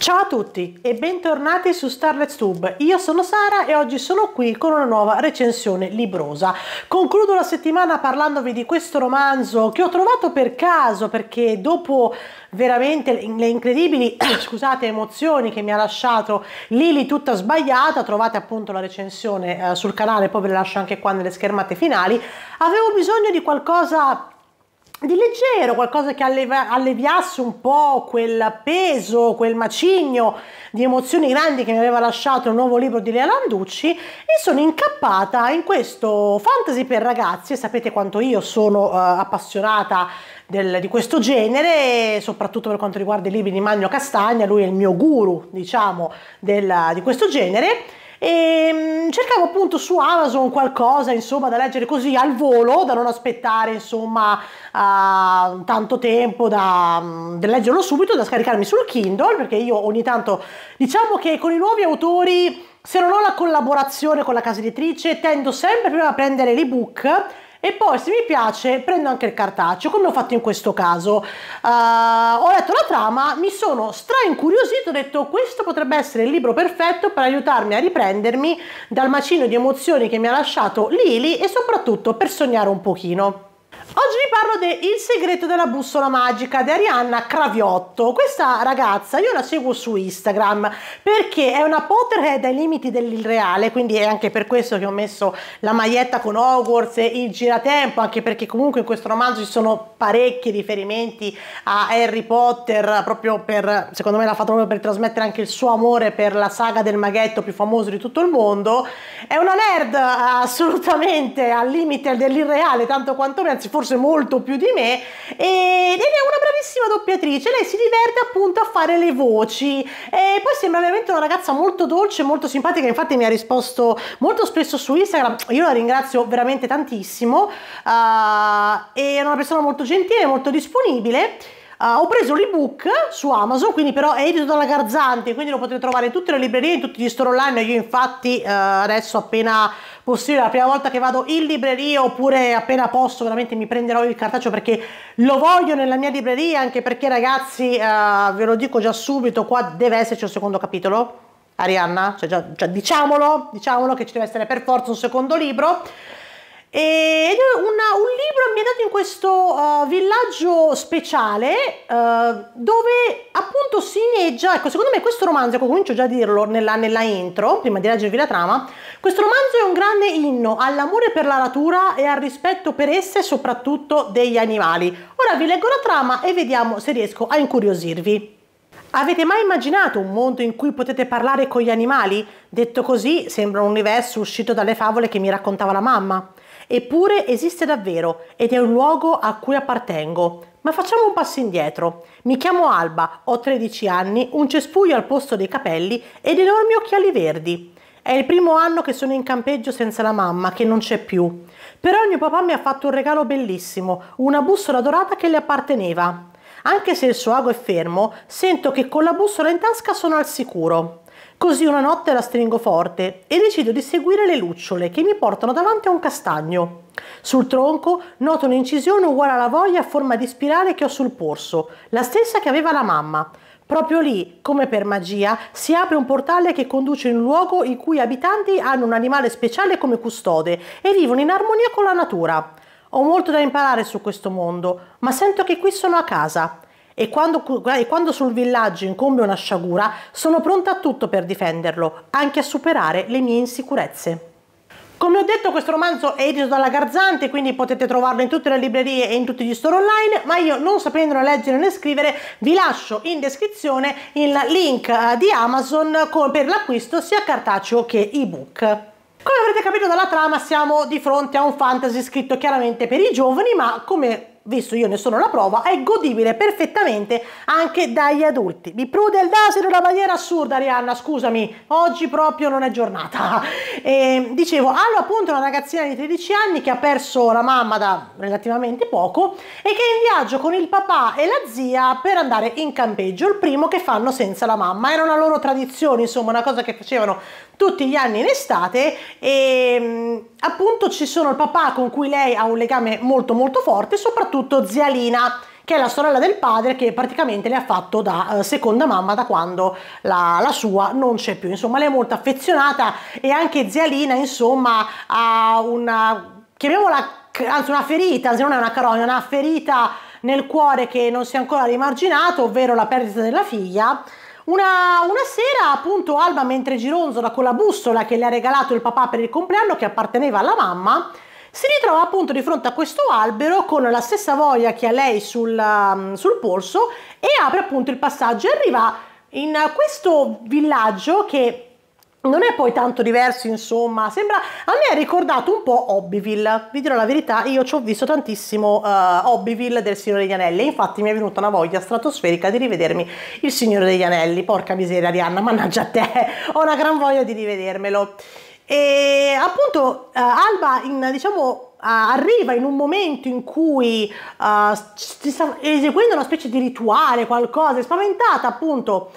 Ciao a tutti e bentornati su Starlet's Tube. Io sono Sara e oggi sono qui con una nuova recensione librosa. Concludo la settimana parlandovi di questo romanzo che ho trovato per caso, perché dopo veramente le incredibili scusate, emozioni che mi ha lasciato Lily tutta sbagliata, trovate appunto la recensione sul canale, poi ve la lascio anche qua nelle schermate finali. Avevo bisogno di qualcosa di leggero, qualcosa che alleviasse un po' quel peso, quel macigno di emozioni grandi che mi aveva lasciato il nuovo libro di Lea Landucci, e sono incappata in questo fantasy per ragazzi. E sapete quanto io sono appassionata di questo genere, soprattutto per quanto riguarda i libri di Magno Castagna. Lui è il mio guru, diciamo, di questo genere. E cercavo appunto su Amazon qualcosa insomma da leggere così al volo, da non aspettare insomma tanto tempo, da leggerlo subito, da scaricarmi sul Kindle, perché io ogni tanto, diciamo che con i nuovi autori, se non ho la collaborazione con la casa editrice, tendo sempre prima a prendere l'ebook e poi, se mi piace, prendo anche il cartaceo, come ho fatto in questo caso. Ho letto la trama, mi sono incuriosito, ho detto questo potrebbe essere il libro perfetto per aiutarmi a riprendermi dal macigno di emozioni che mi ha lasciato Lily e soprattutto per sognare un pochino. Oggi vi parlo di Il segreto della bussola magica di Arianna Craviotto. Questa ragazza io la seguo su Instagram perché è una Potterhead ai limiti dell'irreale, quindi è anche per questo che ho messo la maglietta con Hogwarts e il giratempo, anche perché comunque in questo romanzo ci sono parecchi riferimenti a Harry Potter, proprio per, secondo me l'ha fatto proprio per trasmettere anche il suo amore per la saga del maghetto più famoso di tutto il mondo. È una nerd assolutamente al limite dell'irreale, tanto quanto me, anzi forse molto più di me, ed è una bravissima doppiatrice. Lei si diverte appunto a fare le voci e poi sembra veramente una ragazza molto dolce, molto simpatica. Infatti mi ha risposto molto spesso su Instagram, io la ringrazio veramente tantissimo, è una persona molto gentile, molto disponibile. Ho preso l'ebook su Amazon, quindi però è edito dalla Garzanti, quindi lo potete trovare in tutte le librerie, in tutti gli store online. Io infatti adesso appena possibile, la prima volta che vado in libreria oppure appena posso, veramente mi prenderò il cartaceo perché lo voglio nella mia libreria, anche perché ragazzi ve lo dico già subito, qua deve esserci un secondo capitolo. Arianna, cioè già diciamolo che ci deve essere per forza un secondo libro. Ed un libro ambientato in questo villaggio speciale dove appunto si inneggia. Ecco, secondo me questo romanzo, ecco, comincio già a dirlo nella intro, prima di leggervi la trama, questo romanzo è un grande inno all'amore per la natura e al rispetto per esse, soprattutto degli animali. Ora vi leggo la trama e vediamo se riesco a incuriosirvi. Avete mai immaginato un mondo in cui potete parlare con gli animali? Detto così sembra un universo uscito dalle favole che mi raccontava la mamma. Eppure esiste davvero ed è un luogo a cui appartengo. Ma facciamo un passo indietro. Mi chiamo Alba, ho 13 anni, un cespuglio al posto dei capelli ed enormi occhiali verdi. È il primo anno che sono in campeggio senza la mamma, che non c'è più. Però mio papà mi ha fatto un regalo bellissimo, una bussola dorata che le apparteneva. Anche se il suo ago è fermo, sento che con la bussola in tasca sono al sicuro. Così una notte la stringo forte e decido di seguire le lucciole che mi portano davanti a un castagno. Sul tronco noto un'incisione uguale alla voglia a forma di spirale che ho sul polso, la stessa che aveva la mamma. Proprio lì, come per magia, si apre un portale che conduce in un luogo in cui gli abitanti hanno un animale speciale come custode e vivono in armonia con la natura. Ho molto da imparare su questo mondo, ma sento che qui sono a casa. E quando sul villaggio incombe una sciagura, sono pronta a tutto per difenderlo, anche a superare le mie insicurezze. Come ho detto, questo romanzo è edito dalla Garzanti, quindi potete trovarlo in tutte le librerie e in tutti gli store online, ma io, non sapendo né leggere né scrivere, vi lascio in descrizione il link di Amazon per l'acquisto sia cartaceo che ebook. Come avrete capito dalla trama, siamo di fronte a un fantasy scritto chiaramente per i giovani, ma come visto io ne sono la prova, è godibile perfettamente anche dagli adulti. Mi prude il naso in una maniera assurda, Arianna, scusami, oggi proprio non è giornata. Dicevo, Allo appunto è una ragazzina di 13 anni che ha perso la mamma da relativamente poco e che è in viaggio con il papà e la zia per andare in campeggio, il primo che fanno senza la mamma. Era una loro tradizione, insomma, una cosa che facevano tutti gli anni in estate, e appunto ci sono il papà con cui lei ha un legame molto molto forte, soprattutto zia Lina, che è la sorella del padre, che praticamente le ha fatto da seconda mamma da quando la sua non c'è più. Insomma, lei è molto affezionata, e anche zia Lina, insomma, ha una, chiamiamola, anzi una ferita, anzi non è una carogna, una ferita nel cuore che non si è ancora rimarginato, ovvero la perdita della figlia. Una sera, appunto, Alba, mentre gironzola con la bussola che le ha regalato il papà per il compleanno, che apparteneva alla mamma, si ritrova appunto di fronte a questo albero con la stessa voglia che ha lei sul polso, e apre appunto il passaggio e arriva in questo villaggio che non è poi tanto diverso, insomma, sembra, a me ha ricordato un po' Hobbitville, vi dirò la verità, io ci ho visto tantissimo Hobbitville del Signore degli Anelli, infatti mi è venuta una voglia stratosferica di rivedermi il Signore degli Anelli, porca miseria Arianna, mannaggia a te, ho una gran voglia di rivedermelo. E appunto Alba, diciamo, arriva in un momento in cui si sta eseguendo una specie di rituale, qualcosa, è spaventata appunto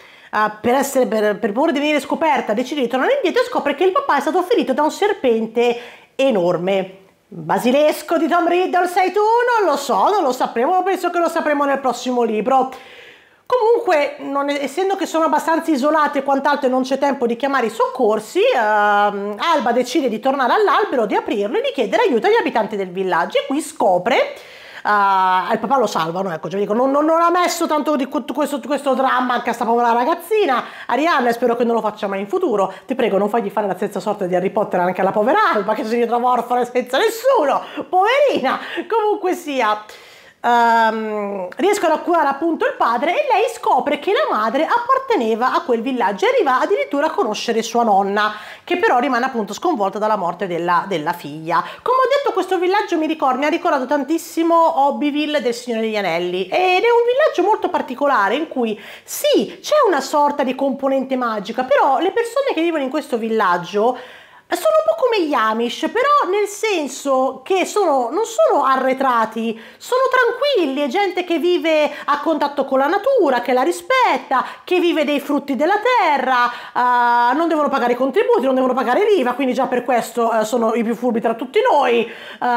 per paura di venire scoperta, decide di tornare indietro e scopre che il papà è stato ferito da un serpente enorme. Basilesco di Tom Riddle sei tu? Non lo so, non lo sapremo, penso che lo sapremo nel prossimo libro. Comunque, essendo che sono abbastanza isolati e quant'altro e non c'è tempo di chiamare i soccorsi, Alba decide di tornare all'albero, di aprirlo e di chiedere aiuto agli abitanti del villaggio, e qui scopre il papà lo salvano, ecco, cioè dico, non ha messo tanto di questo dramma anche a sta povera ragazzina. Arianna, spero che non lo faccia mai in futuro, ti prego non fagli fare la stessa sorte di Harry Potter anche alla povera Alba, che si ritrova orfana senza nessuno, poverina. Comunque sia, riescono a curare appunto il padre, e lei scopre che la madre apparteneva a quel villaggio e arriva addirittura a conoscere sua nonna, che però rimane appunto sconvolta dalla morte della figlia. Come ho detto, questo villaggio mi ha ricordato tantissimo Hobbitville del Signore degli Anelli, ed è un villaggio molto particolare in cui sì, c'è una sorta di componente magica, però le persone che vivono in questo villaggio sono un po' come gli Amish, però nel senso che non sono arretrati, sono tranquilli, è gente che vive a contatto con la natura, che la rispetta, che vive dei frutti della terra, non devono pagare i contributi, non devono pagare l'IVA, quindi già per questo sono i più furbi tra tutti noi.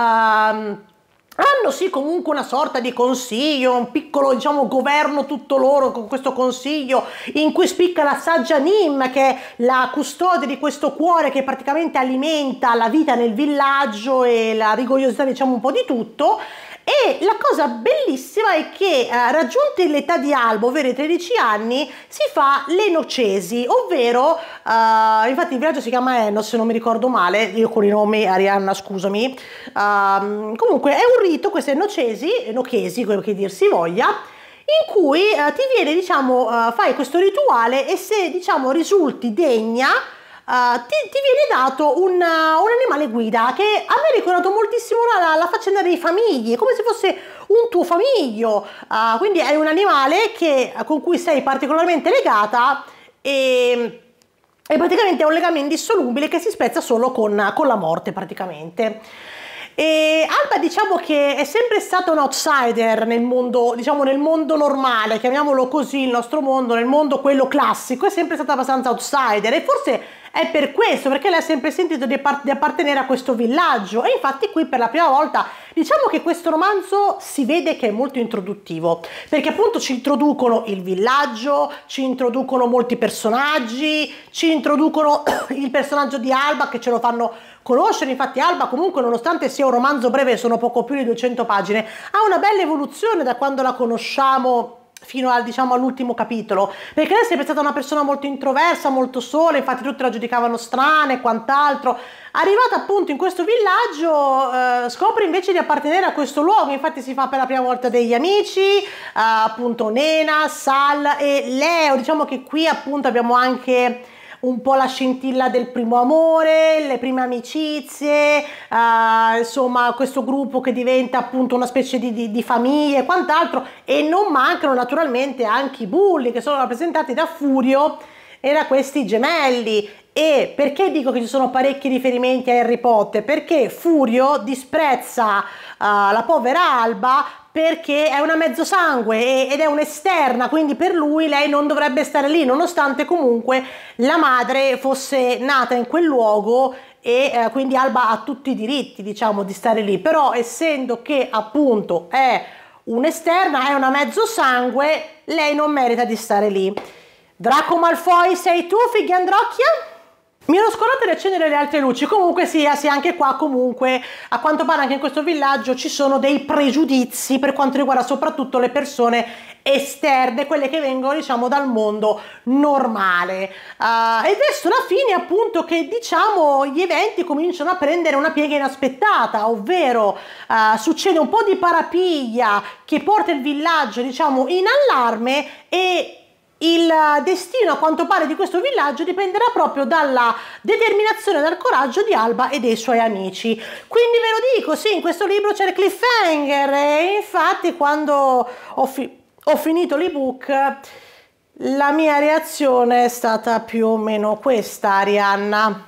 Hanno sì comunque una sorta di consiglio, un piccolo, diciamo, governo tutto loro, con questo consiglio in cui spicca la saggia Nim, che è la custode di questo cuore che praticamente alimenta la vita nel villaggio e la rigogliosità, diciamo, un po' di tutto. E la cosa bellissima è che raggiunti l'età di Alba, ovvero i 13 anni, si fa le nocesi, ovvero infatti il villaggio si chiama Enos, se non mi ricordo male, io con i nomi, Arianna scusami, comunque è un rito, queste nochesi, quello che dir si voglia, in cui ti viene, diciamo, fai questo rituale, e se, diciamo, risulti degna, ti viene dato un animale guida, che a me ha ricordato moltissimo la faccenda dei famigli, come se fosse un tuo famiglio, quindi è un animale con cui sei particolarmente legata, e praticamente è un legame indissolubile che si spezza solo con la morte praticamente. E Alba, diciamo che è sempre stata un outsider nel mondo, diciamo nel mondo normale, chiamiamolo così, il nostro mondo, nel mondo quello classico, è sempre stata abbastanza outsider, e forse è per questo, perché lei ha sempre sentito di appartenere a questo villaggio. E infatti qui per la prima volta, diciamo che questo romanzo si vede che è molto introduttivo, perché appunto ci introducono il villaggio, ci introducono molti personaggi, ci introducono il personaggio di Alba, che ce lo fanno conoscere. Infatti Alba, comunque, nonostante sia un romanzo breve, sono poco più di 200 pagine, ha una bella evoluzione da quando la conosciamo fino diciamo all'ultimo capitolo, perché lei è sempre stata una persona molto introversa, molto sola, infatti tutti la giudicavano strana e quant'altro. Arrivata appunto in questo villaggio, scopre invece di appartenere a questo luogo, infatti si fa per la prima volta degli amici, appunto Nena, Sal e Leo. Diciamo che qui appunto abbiamo anche un po' la scintilla del primo amore, le prime amicizie, insomma questo gruppo che diventa appunto una specie di famiglia e quant'altro, e non mancano naturalmente anche i bulli, che sono rappresentati da Furio e da questi gemelli. E perché dico che ci sono parecchi riferimenti a Harry Potter? Perché Furio disprezza la povera Alba perché è una mezzosangue ed è un'esterna, quindi per lui lei non dovrebbe stare lì, nonostante comunque la madre fosse nata in quel luogo, e quindi Alba ha tutti i diritti, diciamo, di stare lì. Però essendo che appunto è un'esterna, è una mezzo sangue, lei non merita di stare lì. Draco Malfoy sei tu, Fighiandrocchia? Mi ero scordata di accendere le altre luci. Comunque sia, anche qua comunque a quanto pare anche in questo villaggio ci sono dei pregiudizi per quanto riguarda soprattutto le persone esterne, quelle che vengono diciamo dal mondo normale, ed è solo alla fine appunto che diciamo gli eventi cominciano a prendere una piega inaspettata, ovvero succede un po' di parapiglia che porta il villaggio diciamo in allarme, e il destino a quanto pare di questo villaggio dipenderà proprio dalla determinazione e dal coraggio di Alba e dei suoi amici. Quindi ve lo dico, sì, in questo libro c'è il cliffhanger, e infatti quando ho finito l'ebook la mia reazione è stata più o meno questa, Arianna.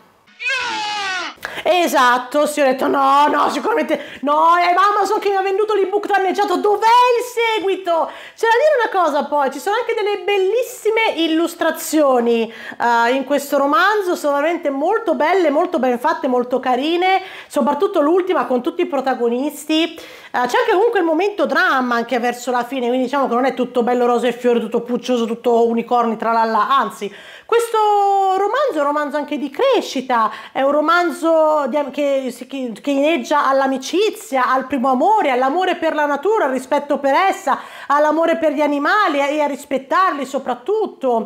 Esatto, sì, ho detto no, sicuramente no, è Amazon che mi ha venduto l'ebook danneggiato, dov'è il seguito? C'è da dire una cosa poi, ci sono anche delle bellissime illustrazioni in questo romanzo, sono veramente molto belle, molto ben fatte, molto carine, soprattutto l'ultima con tutti i protagonisti. C'è anche comunque il momento dramma anche verso la fine, quindi diciamo che non è tutto bello rose e fiori, tutto puccioso, tutto unicorni, tralala, anzi questo romanzo è un romanzo anche di crescita, è un romanzo che inneggia all'amicizia, al primo amore, all'amore per la natura, al rispetto per essa, all'amore per gli animali e a rispettarli soprattutto.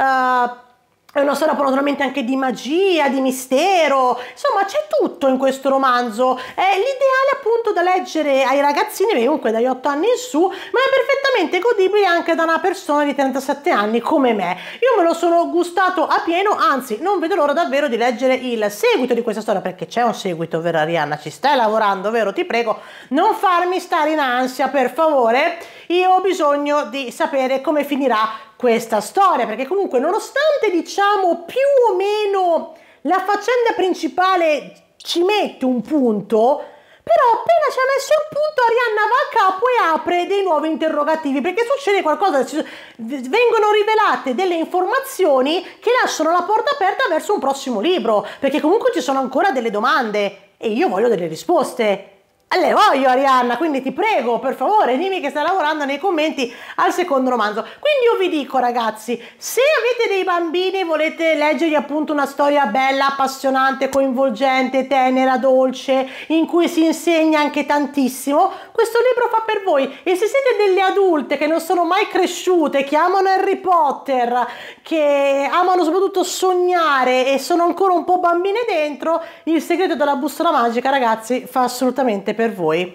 È una storia naturalmente anche di magia, di mistero, insomma c'è tutto in questo romanzo. È l'ideale appunto da leggere ai ragazzini, comunque dagli 8 anni in su, ma è perfettamente godibile anche da una persona di 37 anni come me. Io me lo sono gustato a pieno, anzi non vedo l'ora davvero di leggere il seguito di questa storia, perché c'è un seguito, vero Arianna? Ci stai lavorando, vero? Ti prego, non farmi stare in ansia, per favore. Io ho bisogno di sapere come finirà questa storia, perché comunque nonostante diciamo più o meno la faccenda principale ci mette un punto, però appena ci ha messo il punto Arianna va a capo e apre dei nuovi interrogativi, perché succede qualcosa, vengono rivelate delle informazioni che lasciano la porta aperta verso un prossimo libro, perché comunque ci sono ancora delle domande e io voglio delle risposte. Le voglio Arianna, quindi ti prego, per favore, dimmi che stai lavorando nei commenti al secondo romanzo. Quindi io vi dico ragazzi, se avete dei bambini e volete leggergli appunto una storia bella, appassionante, coinvolgente, tenera, dolce, in cui si insegna anche tantissimo, questo libro fa per voi. E se siete delle adulte che non sono mai cresciute, che amano Harry Potter, che amano soprattutto sognare e sono ancora un po' bambine dentro, Il segreto della bussola magica ragazzi fa assolutamente per voi.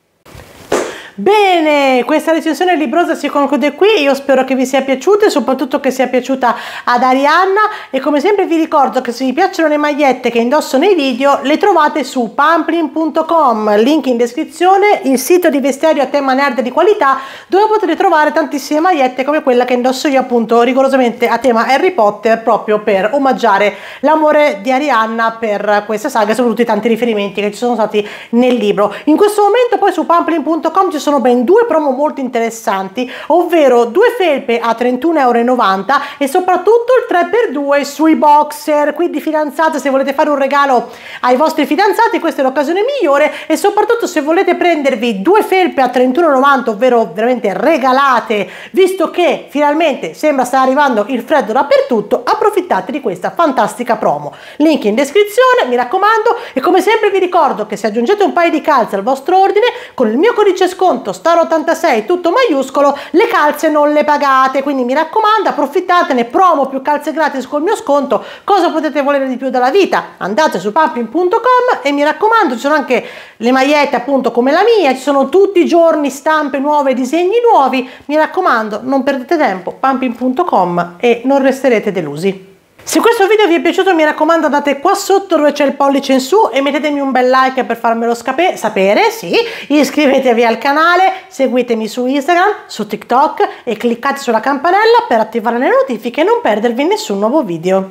Bene, questa recensione librosa si conclude qui, io spero che vi sia piaciuta e soprattutto che sia piaciuta ad Arianna, e come sempre vi ricordo che se vi piacciono le magliette che indosso nei video le trovate su pamplin.com, link in descrizione, il sito di vestiario a tema nerd di qualità dove potete trovare tantissime magliette come quella che indosso io appunto rigorosamente a tema Harry Potter, proprio per omaggiare l'amore di Arianna per questa saga e soprattutto i tanti riferimenti che ci sono stati nel libro. In questo momento poi su pamplin.com ci sono ben due promo molto interessanti, ovvero 2 felpe a 31,90 € e soprattutto il 3x2 sui boxer, quindi fidanzate, se volete fare un regalo ai vostri fidanzati questa è l'occasione migliore, e soprattutto se volete prendervi 2 felpe a 31,90 €, ovvero veramente regalate, visto che finalmente sembra sta arrivando il freddo dappertutto, approfittate di questa fantastica promo. Link in descrizione, mi raccomando, e come sempre vi ricordo che se aggiungete un paio di calze al vostro ordine con il mio codice sconto STAR86 tutto maiuscolo le calze non le pagate, quindi mi raccomando approfittatene, promo più calze gratis col mio sconto. Cosa potete volere di più dalla vita? Andate su pamplin.com e mi raccomando ci sono anche le magliette appunto come la mia, ci sono tutti i giorni stampe nuove, disegni nuovi, mi raccomando non perdete tempo, pamplin.com e non resterete delusi. Se questo video vi è piaciuto mi raccomando andate qua sotto dove c'è il pollice in su e mettetemi un bel like per farmelo sapere, sì, iscrivetevi al canale, seguitemi su Instagram, su TikTok e cliccate sulla campanella per attivare le notifiche e non perdervi nessun nuovo video.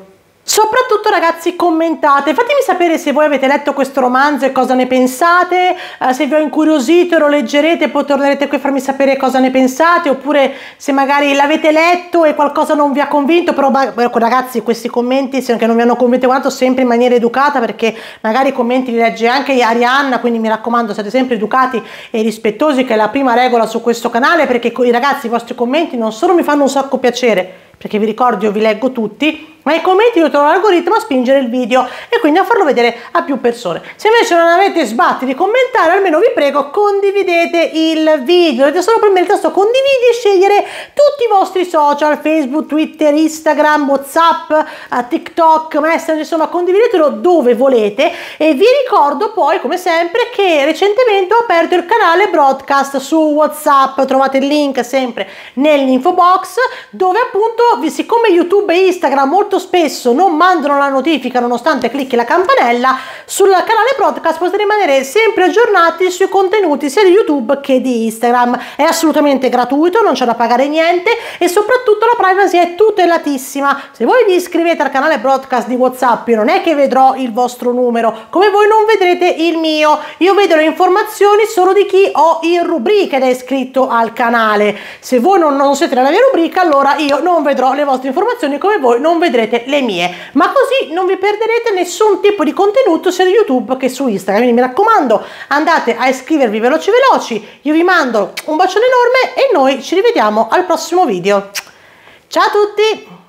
Soprattutto ragazzi commentate, fatemi sapere se voi avete letto questo romanzo e cosa ne pensate, se vi ho incuriosito lo leggerete, poi tornerete qui a farmi sapere cosa ne pensate, oppure se magari l'avete letto e qualcosa non vi ha convinto. Però ragazzi, questi commenti, se anche non vi hanno convinto, guardate, sempre in maniera educata, perché magari i commenti li legge anche Arianna, quindi mi raccomando, siate sempre educati e rispettosi, che è la prima regola su questo canale, perché ragazzi i vostri commenti non solo mi fanno un sacco piacere, perché vi ricordo io vi leggo tutti, ma i commenti io trovo l'algoritmo a spingere il video e quindi a farlo vedere a più persone. Se invece non avete sbatti di commentare, almeno vi prego condividete il video, dovete solo premere il tasto condividi e scegliere tutti i vostri social, Facebook, Twitter, Instagram, WhatsApp, TikTok, Messenger, insomma condividetelo dove volete. E vi ricordo poi come sempre che recentemente ho aperto il canale broadcast su WhatsApp, trovate il link sempre nell'info box, dove appunto siccome YouTube e Instagram molto spesso non mandano la notifica nonostante clicchi la campanella, sul canale broadcast potete rimanere sempre aggiornati sui contenuti sia di YouTube che di Instagram. È assolutamente gratuito, non c'è da pagare niente e soprattutto la privacy è tutelatissima. Se voi vi iscrivete al canale broadcast di WhatsApp, io non è che vedrò il vostro numero, come voi non vedrete il mio, io vedo le informazioni solo di chi ho in rubrica ed è iscritto al canale. Se voi non siete nella mia rubrica, allora io non vedrò le vostre informazioni, come voi non vedrete le mie, ma così non vi perderete nessun tipo di contenuto sia su YouTube che su Instagram. Quindi mi raccomando, andate a iscrivervi veloci, io vi mando un bacione enorme e noi ci rivediamo al prossimo video. Ciao a tutti!